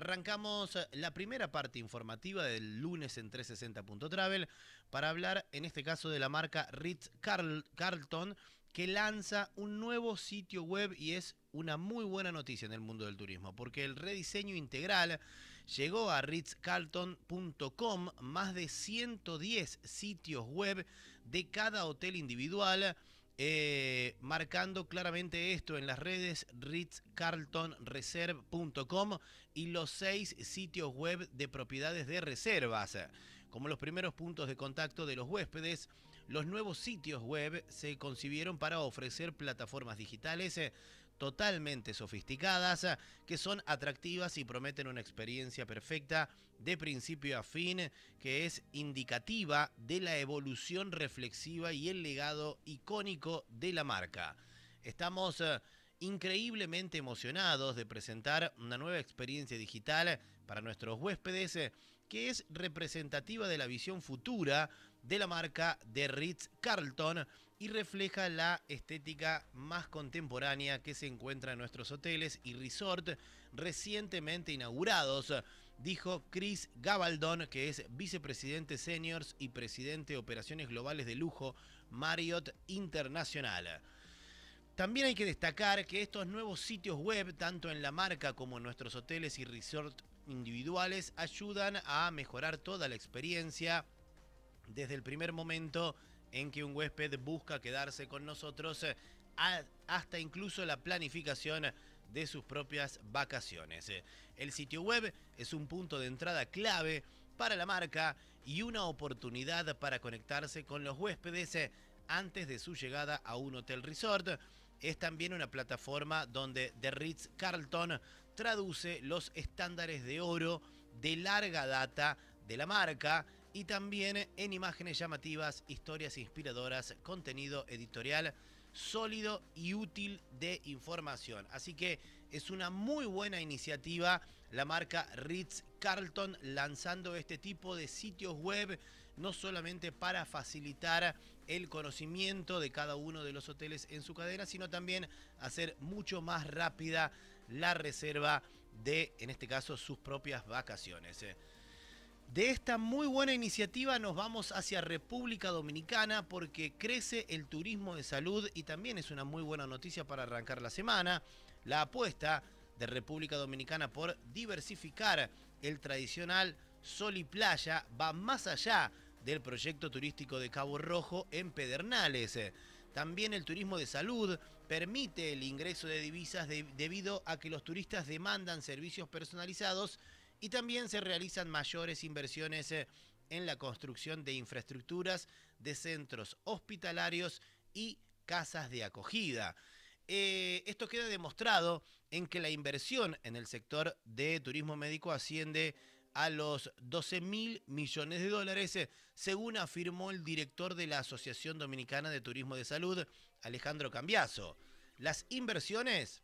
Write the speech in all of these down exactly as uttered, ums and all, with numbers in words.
arrancamos la primera parte informativa del lunes en trescientos sesenta punto travel para hablar en este caso de la marca Ritz-Carlton, que lanza un nuevo sitio web y es una muy buena noticia en el mundo del turismo, porque el rediseño integral llegó a ritz carlton punto com, más de ciento diez sitios web de cada hotel individual, Eh, marcando claramente esto en las redes ritz carlton reserve punto com y los seis sitios web de propiedades de reservas. Como los primeros puntos de contacto de los huéspedes, los nuevos sitios web se concibieron para ofrecer plataformas digitales eh, totalmente sofisticadas, eh, que son atractivas y prometen una experiencia perfecta de principio a fin, que es indicativa de la evolución reflexiva y el legado icónico de la marca. Estamos eh, increíblemente emocionados de presentar una nueva experiencia digital para nuestros huéspedes, eh, que es representativa de la visión futura de la marca de Ritz-Carlton y refleja la estética más contemporánea que se encuentra en nuestros hoteles y resort recientemente inaugurados, dijo Chris Gabaldon, que es vicepresidente seniors y presidente de operaciones globales de lujo Marriott Internacional. También hay que destacar que estos nuevos sitios web, tanto en la marca como en nuestros hoteles y resort individuales, ayudan a mejorar toda la experiencia desde el primer momento en que un huésped busca quedarse con nosotros hasta incluso la planificación de sus propias vacaciones. El sitio web es un punto de entrada clave para la marca y una oportunidad para conectarse con los huéspedes antes de su llegada a un hotel resort. Es también una plataforma donde The Ritz-Carlton traduce los estándares de oro de larga data de la marca y también en imágenes llamativas, historias inspiradoras, contenido editorial sólido y útil de información. Así que es una muy buena iniciativa la marca Ritz-Carlton lanzando este tipo de sitios web, no solamente para facilitar el conocimiento de cada uno de los hoteles en su cadena, sino también hacer mucho más rápida la reserva de, en este caso, sus propias vacaciones. De esta muy buena iniciativa nos vamos hacia República Dominicana porque crece el turismo de salud y también es una muy buena noticia para arrancar la semana. La apuesta de República Dominicana por diversificar el tradicional sol y playa va más allá del proyecto turístico de Cabo Rojo en Pedernales. También el turismo de salud permite el ingreso de divisas de, debido a que los turistas demandan servicios personalizados y también se realizan mayores inversiones en la construcción de infraestructuras de centros hospitalarios y casas de acogida. Eh, esto queda demostrado en que la inversión en el sector de turismo médico asciende a los doce mil millones de dólares, según afirmó el director de la Asociación Dominicana de Turismo de Salud, Alejandro Cambiaso. Las inversiones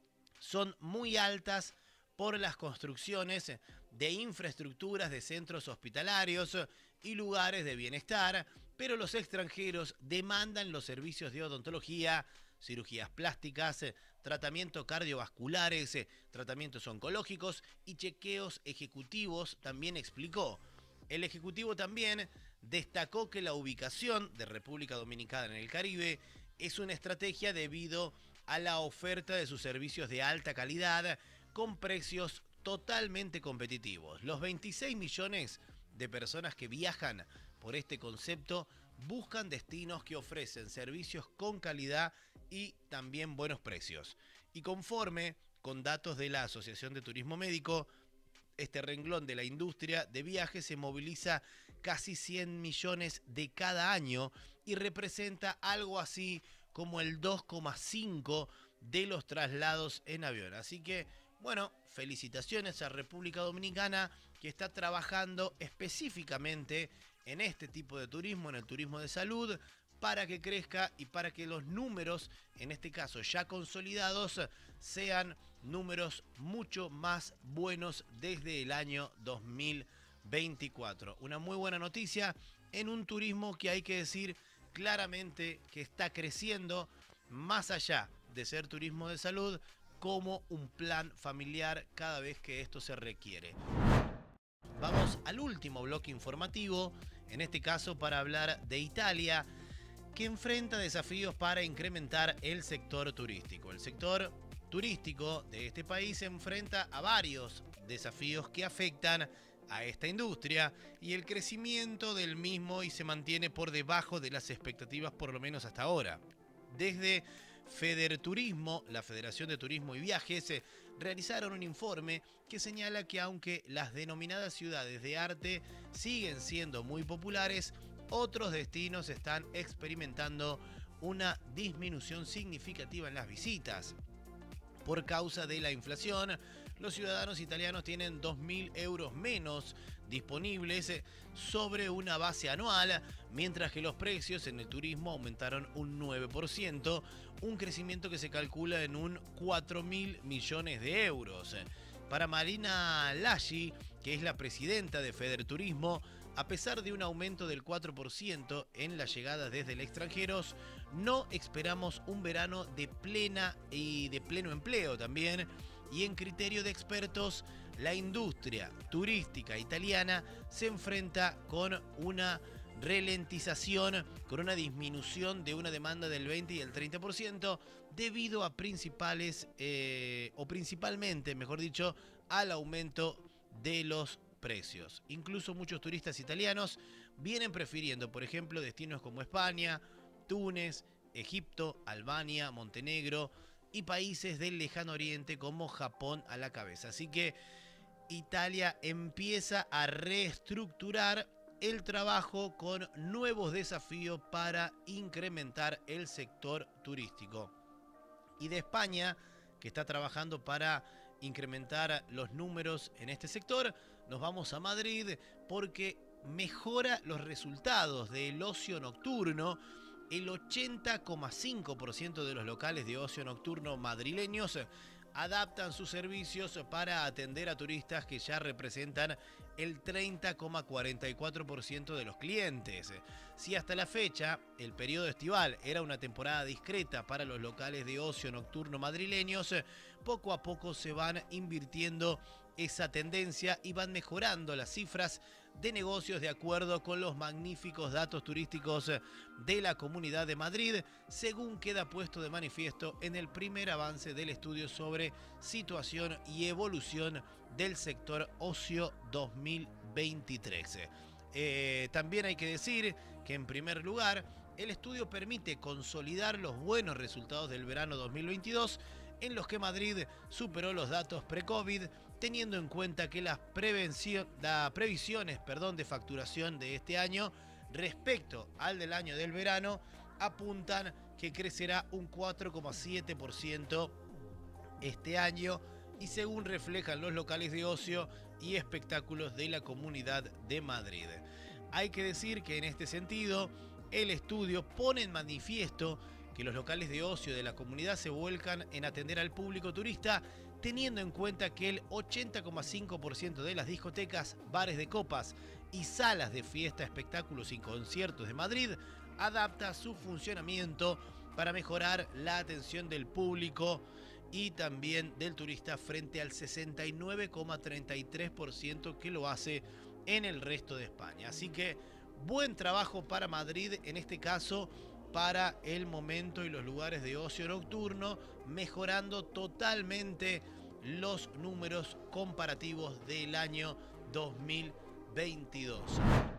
son muy altas por las construcciones de infraestructuras de centros hospitalarios y lugares de bienestar, pero los extranjeros demandan los servicios de odontología, cirugías plásticas, tratamientos cardiovasculares, tratamientos oncológicos y chequeos ejecutivos, también explicó. El ejecutivo también destacó que la ubicación de República Dominicana en el Caribe es una estrategia debido a la oferta de sus servicios de alta calidad con precios totalmente competitivos. Los veintiséis millones de personas que viajan por este concepto buscan destinos que ofrecen servicios con calidad y también buenos precios. Y conforme con datos de la Asociación de Turismo Médico, este renglón de la industria de viajes se moviliza casi cien millones de cada año y representa algo así como el dos coma cinco de los traslados en avión. Así que, bueno, felicitaciones a República Dominicana, que está trabajando específicamente en este tipo de turismo, en el turismo de salud, para que crezca y para que los números, en este caso ya consolidados, sean números mucho más buenos desde el año dos mil veinticuatro. Una muy buena noticia en un turismo que hay que decir claramente que está creciendo más allá de ser turismo de salud. como un plan familiar cada vez que esto se requiere. Vamos al último bloque informativo, en este caso para hablar de Italia, que enfrenta desafíos para incrementar el sector turístico. El sector turístico de este país se enfrenta a varios desafíos que afectan a esta industria y el crecimiento del mismo y se mantiene por debajo de las expectativas, por lo menos hasta ahora. Desde Federturismo, la Federación de Turismo y Viajes, eh, realizaron un informe que señala que aunque las denominadas ciudades de arte siguen siendo muy populares, otros destinos están experimentando una disminución significativa en las visitas. Por causa de la inflación, los ciudadanos italianos tienen dos mil euros menos disponibles sobre una base anual, mientras que los precios en el turismo aumentaron un nueve por ciento, un crecimiento que se calcula en un cuatro mil millones de euros. Para Marina Laggi, que es la presidenta de Federturismo, a pesar de un aumento del cuatro por ciento en las llegadas desde el extranjero, no esperamos un verano de plena y de pleno empleo también. Y en criterio de expertos, la industria turística italiana se enfrenta con una ralentización, con una disminución de una demanda del veinte y el treinta por ciento debido a principales, eh, o principalmente, mejor dicho, al aumento de los precios. Incluso muchos turistas italianos vienen prefiriendo, por ejemplo, destinos como España, Túnez, Egipto, Albania, Montenegro y países del lejano oriente como Japón a la cabeza. Así que Italia empieza a reestructurar el trabajo con nuevos desafíos para incrementar el sector turístico. Y de España, que está trabajando para incrementar los números en este sector, nos vamos a Madrid porque mejora los resultados del ocio nocturno. El ochenta coma cinco por ciento de los locales de ocio nocturno madrileños adaptan sus servicios para atender a turistas que ya representan el treinta coma cuarenta y cuatro por ciento de los clientes. Si hasta la fecha el periodo estival era una temporada discreta para los locales de ocio nocturno madrileños, poco a poco se van invirtiendo esa tendencia y van mejorando las cifras de negocios de acuerdo con los magníficos datos turísticos de la Comunidad de Madrid, según queda puesto de manifiesto en el primer avance del estudio sobre situación y evolución del sector ocio dos mil veintitrés. Eh, también hay que decir que, en primer lugar, el estudio permite consolidar los buenos resultados del verano dos mil veintidós, en los que Madrid superó los datos pre-COVID, teniendo en cuenta que las, las previsiones perdón, de facturación de este año respecto al del año del verano apuntan que crecerá un cuatro coma siete por ciento este año, y según reflejan los locales de ocio y espectáculos de la Comunidad de Madrid. Hay que decir que en este sentido, el estudio pone en manifiesto que los locales de ocio de la comunidad se vuelcan en atender al público turista, teniendo en cuenta que el ochenta coma cinco por ciento de las discotecas, bares de copas y salas de fiesta, espectáculos y conciertos de Madrid adapta su funcionamiento para mejorar la atención del público y también del turista frente al sesenta y nueve coma treinta y tres por ciento que lo hace en el resto de España. Así que buen trabajo para Madrid en este caso, para el momento y los lugares de ocio nocturno, mejorando totalmente los números comparativos del año dos mil veintidós.